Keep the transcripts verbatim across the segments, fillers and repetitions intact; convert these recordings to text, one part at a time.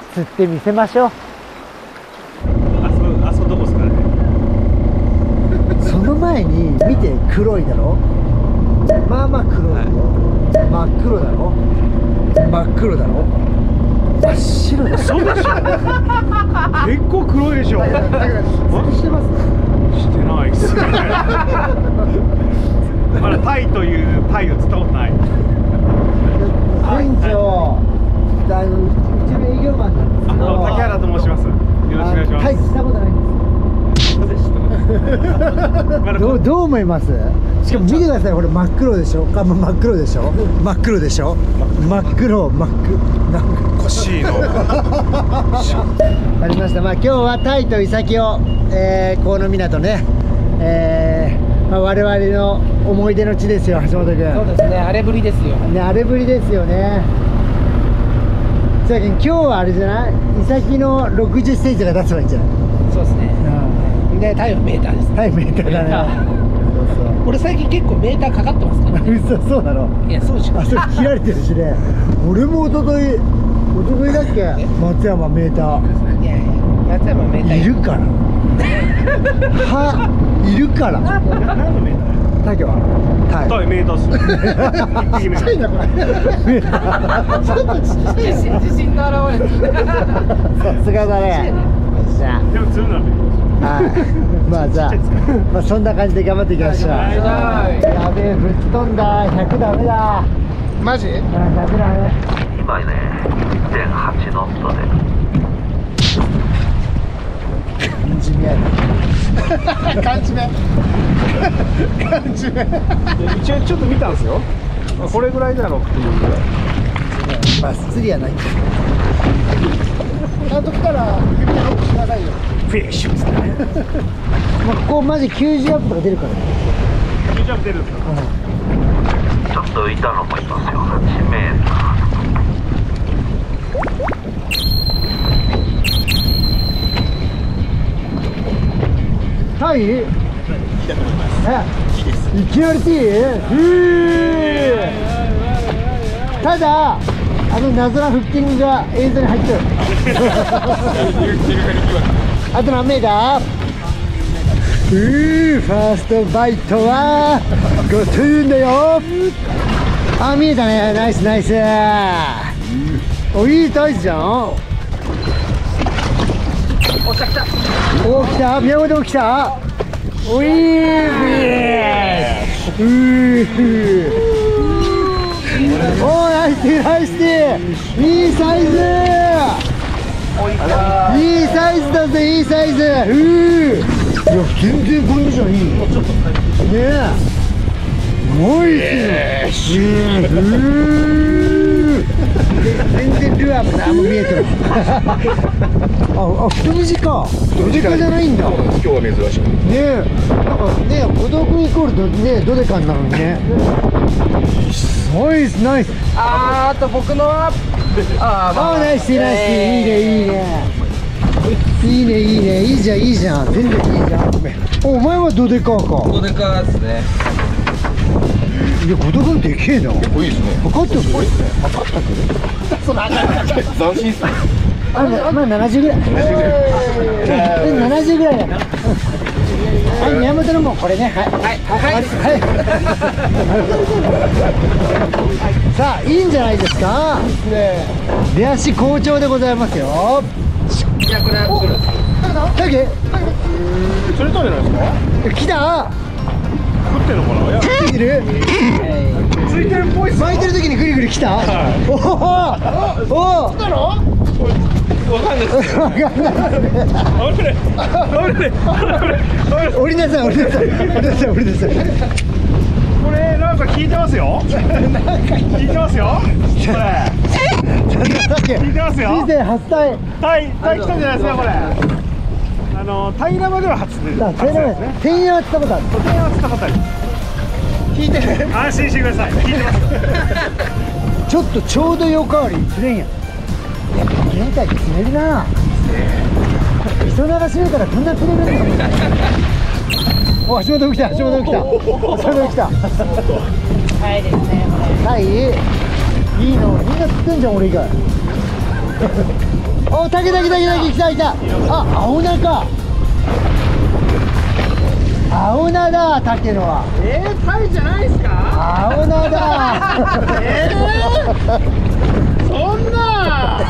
釣ってみせましょう。 あそあそどこですかね。 その前に見て、黒いだろ。まあまあ黒い、はい、真っ黒だろ。真っ黒だろ。真っ白だろ。 そうでしょ。結構黒いでしょ。だからしてます。 してないっすね。まだタイというタイを釣ったことない。 店長、あのうちの営業マンなんですけど、 竹原と申します。よろしくお願いします。 タイしたことないんです。どうどう思います？しかも見てください、これ真っ黒でしょ。あ、真っ黒でしょ。真っ黒でしょ。真っ黒、真っ黒。なんか欲しいの。 ありました。まあ今日はタイとイサキを、えー、河野港ね、えーまあ、我々の思い出の地ですよ、橋本君。 そうですね、あれぶりですよね、あれぶりですよね。さっき今日はあれじゃない、イサキのろくじゅっセンチが出せばいいんじゃない。 そうですね、うん、でタイはメーターです。 タイメーターだね。そうそう、 俺最近結構メーターかかってますからね。 嘘、そうなの。 いや、そうでしょ。 あ、それ切られてるしね。俺も一昨日一昨日だっけ、松山メーター。 いやいや、松山メーターいるからはいるから。 何のメーター？ タイはタイタイメーターっす。一匹目。 ちっちゃいなこれ。ちょっとちっちゃい。 自信の表れ。 さすがだね。じゃあ、 でも釣るならメーター。 はい。まあじゃあ、まあそんな感じで頑張っていきましょう。やべえ、吹っ飛んだ。ひゃくダメだ。 マジ？ あ、ダメだね。 今ね、いってんはちノットで。 感じ目やる。感じ目。感じ目。 一応ちょっと見たんですよ。これぐらいだろうっていうぐらい。 まあ釣りやない。ちゃんと来たら指でロックしなさいよ。 フィッシュですね。 まあここマジきゅうじゅうアップとか出るからね。 きゅうじゅうアップ出るんですか。 ちょっと浮いたのもいますよ。はちメーター。 タイ？え、いきなり T？ ただ、あの謎なフッキングが映像に入ってる。あと何メーター？うー、ファーストバイトはごトゥーンだよ。あ、見えたね。ナイスナイス。お、いいタイスじゃん。 お、来た来た。 お、来た。宮本も来た。おいー、うー。おー、ナイスナイス。いいサイズ。いいサイズだぜ、いいサイズ。うー。いや、全然コンディションいい。ねえ。ナイス。うー。全然ルアーも何も見えてない。あ、あ、太短か。太短じゃないんだ。 今日は珍しい。 ねえ、なんかね、孤独イコールドね、ドデカになるのにね。ナイスナイス。 あー、あと僕のは。ああ、ナイスナイス、いいねいいね。いいねいいね、いいじゃんいいじゃん、全然いいじゃん。お前はドデカか。 ドデカですね。 いや、孤独でけえな。 結構いいですね。 測ってる。 測ったくる。 その赤い斬新っすね。 あ、まあななじゅうぐらい。ななじゅうぐらいだな。はい、宮本のもこれね。はいはいはい。さあ、いいんじゃないですか。出足好調でございますよ。 いや、これは来る。 だけそれ食べないですか。 来た。 食ってんのかな。いや、 ついてる。 ついてるっぽいっす。 巻いてる時にグリグリ来た。おおおお。来たの。 わかんないです。 わかんない。降りなさい、降りなさい、降りなさい、降りなさい。 これなんか効いてますよ。効いてますよ。これ。効いてますよ。 人生初体。 タイタイ来たんじゃないですかこれ。あのタイ生では初で。 タイ生ですね。天野は釣ったことある。 天野は釣ったことある。 聞いてる。 安心してください。聞いてます。 ちょっとちょうど横変わり釣れんやん。やっぱ現代って釣れるな。磯流し目からこんな釣れるんだ。お、足元来た、足元来た、足元来た。 はいですね。 タイいいの、みんな釣ってんじゃん、俺以外。 お、竹竹竹竹来た来た。あ、青菜か。青菜だ、竹のは。 えー、タイじゃないですか。 青菜だ。 えー、そんな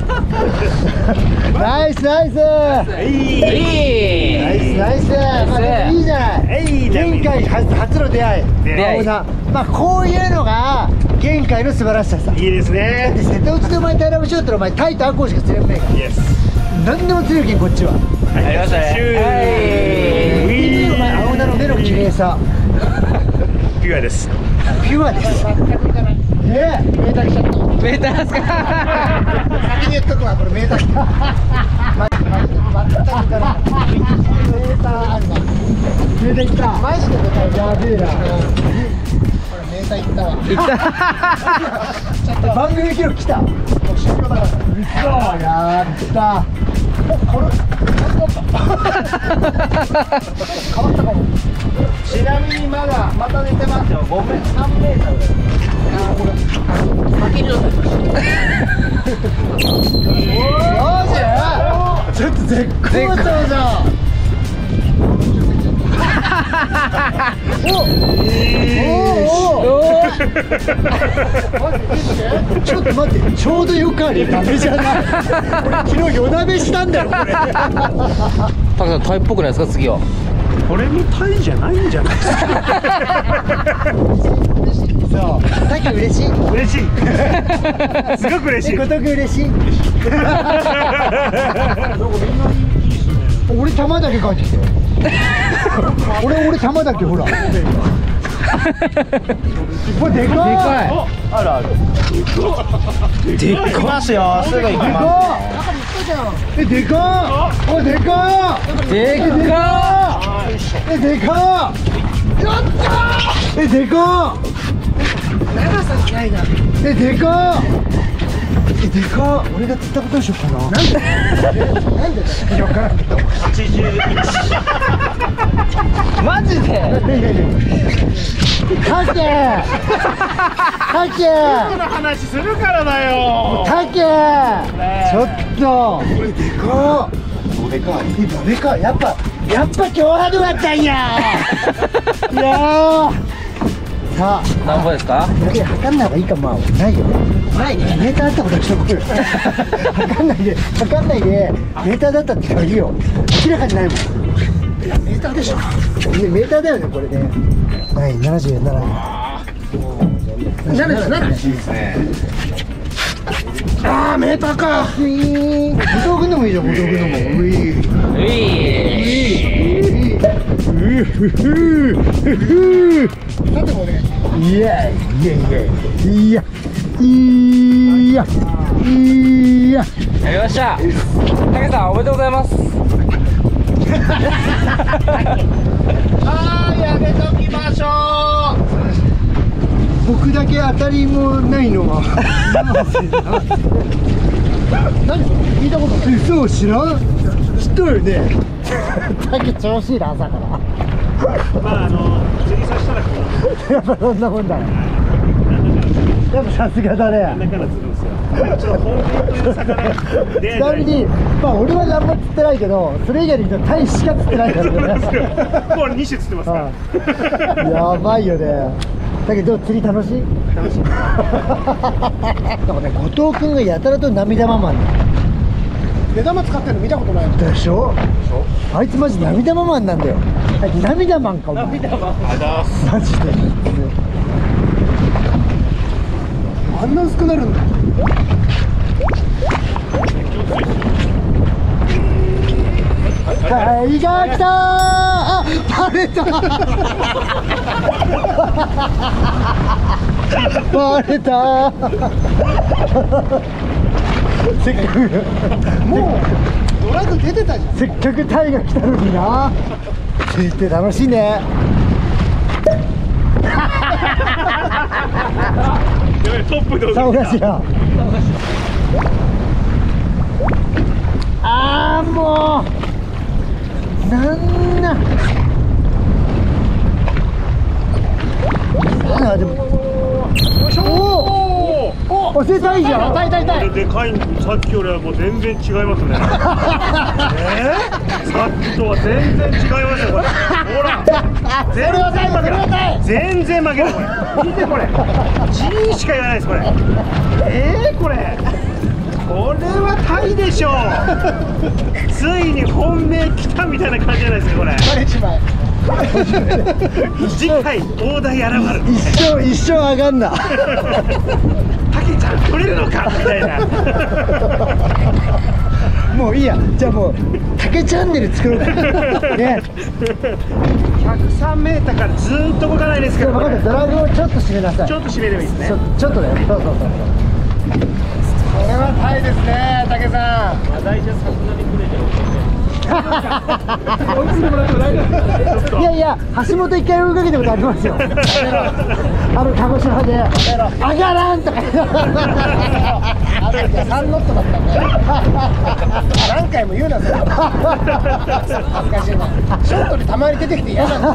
ナイスナイス。 いいナイスナイス。まあでもいいじゃない。 いいね。 前回初初の出会い。 出会い青菜。まあこういうのが前回の素晴らしささ。 いいですでね。 瀬戸内でお前平らしようったらお前タイとアコウしか釣れないから。 イエス。 何でも釣れるけんこっちは。 ありましたね。 シュー見てお前青菜の目の綺麗さ。 ピュアです。 ピュアです。ねえ、メーター来ちゃった。 メーターですか。 先に言っとくわ、これメーター来た。ま、ま、全くからメーターあるわ。メーター来た。マジで答えやべえな。これメーター行ったわ。行った。番組記録来た。もう終了だから。嘘、やった。これ変わったかも。 ちなみにまだまた寝てますよ。ごめん、さんメーターです。あー、これ先に乗ってマジ？ちょっと絶好調じゃん。おおおお。ちょっと待って、ちょうどよくありダメじゃない。俺昨日夜なべしたんだよこれ。 タケさん、タイっぽくないですか、次は。 これもタイじゃないんじゃないですか。 そう。さっき嬉しい。 嬉しい。すごく嬉しい。 ごとく嬉しい。俺玉だけ帰ってきて。俺俺玉だけほら。これでかい。でかい。 あるある。 でっかますよ。すぐ行きまえ、でかっ。お、でかっ。 でっかえ、でかっ。え、でかっ。長さないな。え、でかっ。え、でかっ。俺が釣ったことにしようかな。なんでなんでだよ。わからんけど。 はちじゅういち。 マジで。 タケタケこの話するからだよ。 タケちょっとこれでかっ。でかい。でかい。やっぱやっぱ今日ハードだったんや。いやさあ何歩ですか。 やべえ、測んない方がいいかも。ないよないね。メーターあったことはしとこうよ。測んないで測んないでメーターだったって言うよ。明らかにないもん。いやメーターでしょ。ね、メーターだよねこれね。はい、ななじゅうなな。ななじゅうななですね。ああ、メーターか。ウィーン。後藤君でもいいじゃん、後藤君でも。ウィーン。 うい。 ウィーン。うふふふふ。さてもね。いやいやいやいやいやいや。 やりました。タケさん、おめでとうございます。 あー、やめときましょう。僕だけ当たりもないのは何聞いたことない。嘘、知らん。知っとるよね。だけ調子いいな、朝から。 まああの釣りさせたらこうやっぱそんなもんだ。やっぱさすがだね。 なんだから釣るんですよ。ちょっと本当に魚出会いちなみに、まあ俺は何も釣ってないけど、それ以外に言うとタイしか釣ってないからね。 もうに種釣ってますから。 やばいよね。だけど釣り楽しい？楽しい。だからね、後藤君がやたらと涙ママン。目玉使ってるの見たことないでしょ。あいつマジ涙ママンなんだよ。あいつ涙マンかも。涙マン。マジで。あんな薄くなるんだ。タイが来たー。あ、バレた。バレた。せっかくもうドラッグ出てたじゃん。せっかくタイが来たのにな。釣りって楽しいね。 トップでさおかしら。あーもうなんな。あーでも。おお。お、お、せたいじゃん。タイタイ痛い痛い。 でかい、さっきよりはもう全然違いますね。えー、さっきとは全然違いますよこれ。ほら、全然負けない。全然負けないこれ。見てこれ。G しか言わないですこれ。えー、これ。これはタイでしょう。ついに本命来たみたいな感じじゃないですかこれ。 バレちまえ。 次回大台現る。 一生一生上がんな。 たけちゃん取れるのかみたいな。 もういいや。じゃあもう竹チャンネル作ろうか。ね。 ひゃくさんメーターからずーっと動かないですから。 分かった。ドラグをちょっと締めなさい。 ちょっと締めればいいですね。 ちょちょっとだよ。そうそうそう。これはタイですね、竹さん。 大丈夫、さすがにくれてる。 いやいや、橋本一回追いかけたことありますよ。あの鹿児島で上がらんとか。あれってさんノットだったんだよ。何回も言うなそれ。恥ずかしいな。ショットでたまに出てきて嫌なんだ。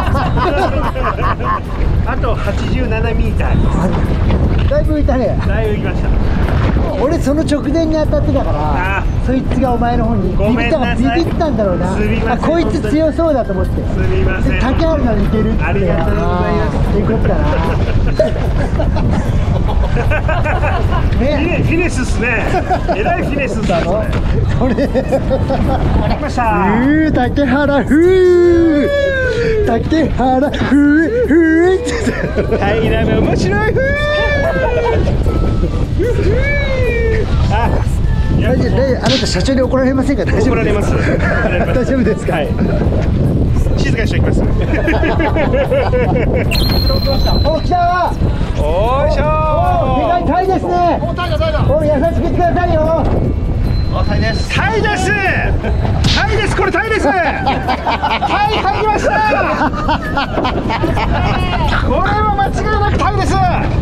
あとはちじゅうななミリター。 だいぶ浮いたね。 だいぶ行きました。 俺その直前に当たってたからそいつがお前の方にビビったビビったんだろうな。あ、こいつ強そうだと思って。 すみません。 竹原ならいけるって。 ありがとうございます。 よかったな。ね、 フィネスっすね。えらいフィネスっすね。 これ。 来ました。 ふう、竹原ふう。竹原ふうふう。 平らが面白いふう。あ、 大丈夫、大丈夫、あなた社長に怒られませんか。大丈夫。 怒られます。 大丈夫ですか。 はい。静かにしておきます。 お、来た。 おいしょー。 でかいタイですね。お、タイだタイだ。お、優しくしてくださいよ。 あ、タイです。 タイです。タイです。これタイです。タイ入りました。これは間違いなくタイです。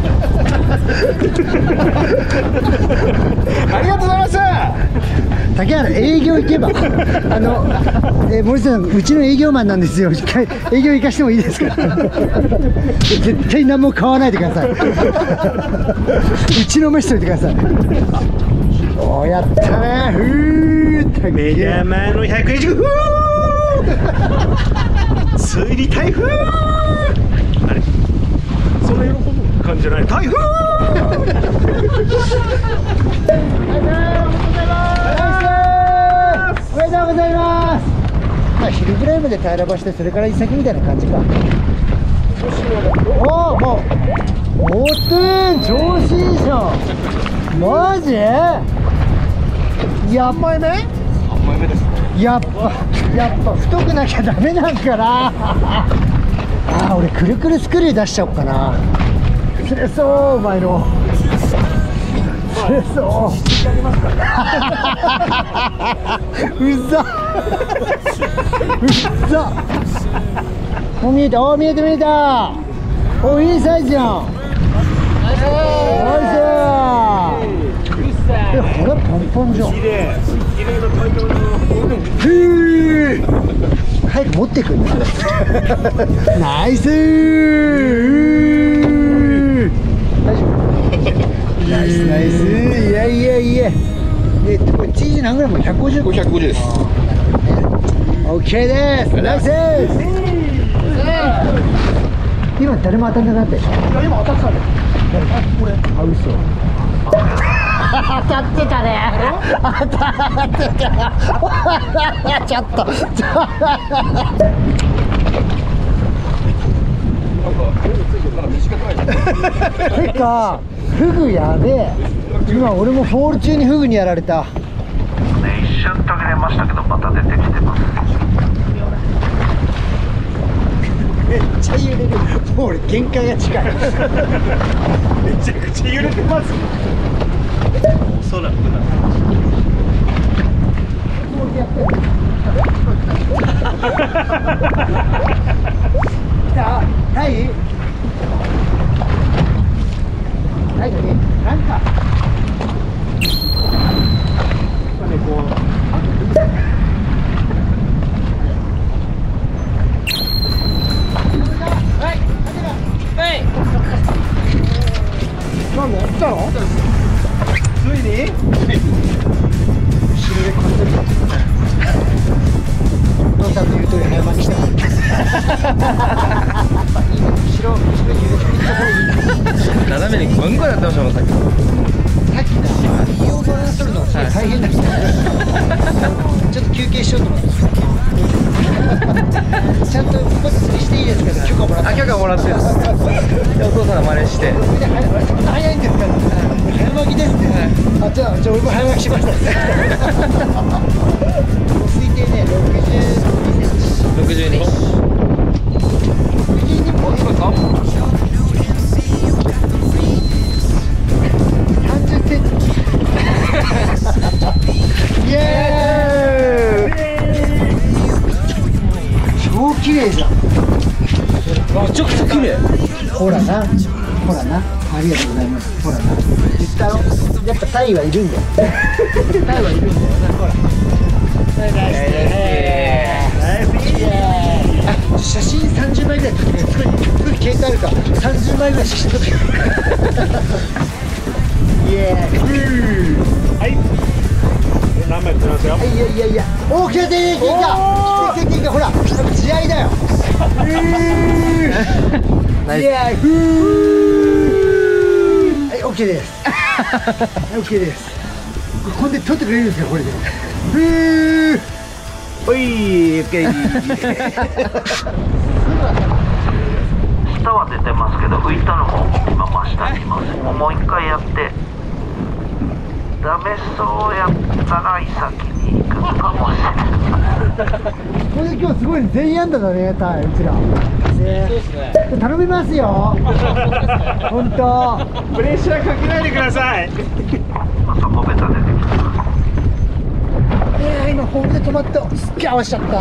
ありがとうございます。 竹原営業行けばあの、えー、森さんうちの営業マンなんですよ。営業行かしてもいいですか。絶対何も買わないでください。打ちのめしといてください。おー、やったね。ふー、 目玉のひゃくにじゅうふー。推理台風。あれ、そんな喜ぶ感じじゃない。台風。 おめでとうございます。まあ昼ぐらいまで平らばしてそれから行き先みたいな感じか。おお、もうおってん調子いいじゃん。マジ？やっぱりね。やっぱやっぱ太くなきゃダメなんかな。ああ、俺くるくるスクリュー出しちゃおうかな。釣れそう、お前の。釣れそう。うざ。うざ。もう見えた、お、見えた見えた。お、いいサイズじゃん。ナイス。え、腹パンパンじゃん。 綺麗。綺麗なタイトルの。 ふう。早く持ってくんだ。ナイスー。大丈夫。ナイスナイス。いやいやいや。えっとこれ ティージー 何グラム？ひゃくごじゅう。 ひゃくごじゅうです。 オッケーです。ナイスです。今誰も当たんなかったでしょ。 今当たってたね。 これ。あ、嘘。当たってたね。当たってた。ちょっと。てかフグやべえ。今俺もフォール中にフグにやられた。 ね、一瞬途切れましたけどまた出てきてます。 めっちゃ揺れる。もう俺限界が近い。 めちゃくちゃ揺れてます。おそらくな。 来た。タイ。タイだね。なんか。 ね、こう。 なんだ、来たの？ ついちょっと休憩しようと思って。ちゃんとここで釣りしていいですかね。許可もらって。 あ、許可もらってる。お父さんが真似して。 そんな早いんですか。早巻きですね。あ、じゃあ、じゃあ、俺も早巻きしました。推定ね、ろくじゅうにセンチ。 六十二。 右にポイント。さんじゅっセンチ。イエーイ。超綺麗じゃん。 めちゃくちゃ綺麗。 ほらな、ほらな、ありがとうございます。ほらな、言ったろ。やっぱタイはいるんだよ。タイはいるんだよな、ほら。あ、写真さんじゅうまいぐらい撮ってくれ。すごい、すごい携帯あるから、さんじゅうまいぐらい写真撮ってくれ。イエーイ。 はい。何枚釣れますよ。 いやいやいや、大きな手でいいか。来て来て来て、ほら、試合だよ。 ナイス。 イエーイ。ふー。はい、オッケーです。はい、オッケーです。これで取ってくれるんですか、これで。ふー。 おい、オッケー。 下は出てますけど、浮いたのも今真下にいます。もう一回やって、ダメそうやったら先に行くかもしれない。 これ今日すごい全員安打だね、タイ、うちら。ね、頼みますよ。本当。 プレッシャーかけないでください。 またコベタ出てきてます。 いやー、今ホームで止まった。すっげえ合わしちゃった。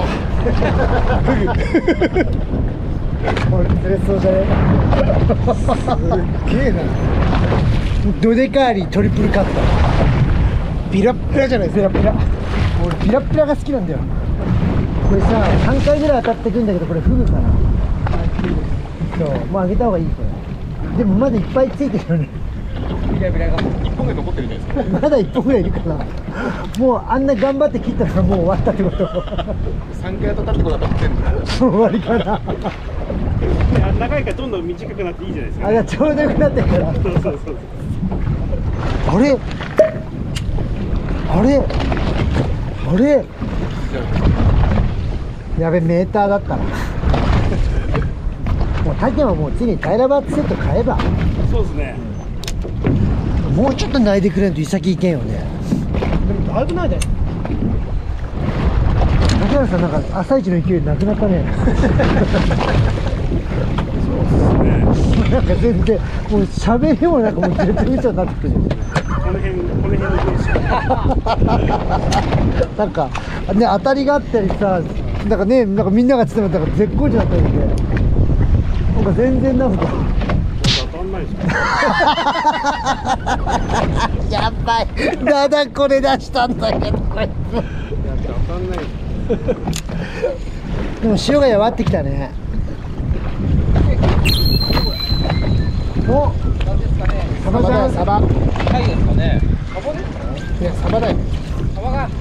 これ釣れそうじゃね。すっげえな。ドデカーリトリプルカット。ピラッピラじゃない、ピラッピラ。俺ピラッピラが好きなんだよ。これさ、さんかいぐらい当たってくんだけど、これフグかな。そう、もうあげた方がいい、これ。でもまだいっぱいついてるよね。 ビラビラが一本で残ってるじゃないですか。 まだいっぽんぐらいいるかな。もうあんな頑張って切ったらもう終わったってこと。 三回当たったとこだと全部。 終わりかな。 長いからどんどん短くなっていいじゃないですか。 あ、じゃあちょうどよくなってるから。 そうそうそう。 あれあれあれやべ、メーターだったな。もうタケはもうついにタイラバーツセット買えば。 そうですね。 もうちょっと泣いてくれんとイサキいけんよね。 でもだいぶないで。 竹原さん、なんか朝一の勢いなくなったね。なんか全然もう喋りもなんかもう絶対嘘になってくる。 この辺、この辺の上司。 なんかね、当たりがあったりさ、なんかね、なんかみんながつってもなんか絶好調だったりで、なんか全然なんか当たんないでしょ。 やばい、まだこれ出したんだけど、こいつ。 当たんない。 でも潮が弱ってきたね。お、 なんですかね。 サバじゃん、サバ。 タイですかね。サバね。 いや、サバだよ。 サバが。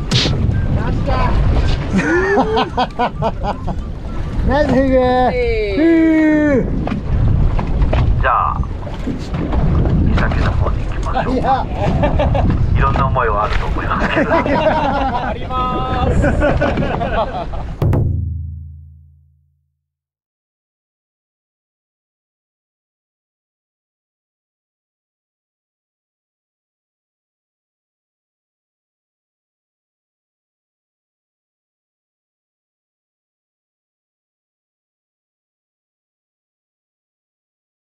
ナイスフグ。ふう。 じゃあ岬の方に行きましょう。 いや、 いろんな思いはあると思いますけど。 あります。